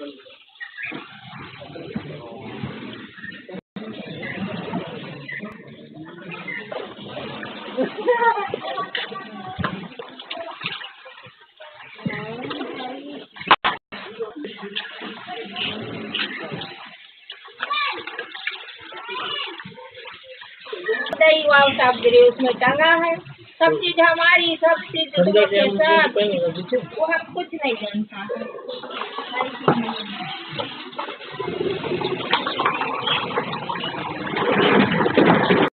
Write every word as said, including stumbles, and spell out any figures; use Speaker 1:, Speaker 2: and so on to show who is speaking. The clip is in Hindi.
Speaker 1: दही वाव साफ गिरे उसमें टंगा है, सब चीज हमारी, सब चीज के साथ वो हम कुछ नहीं जानता है।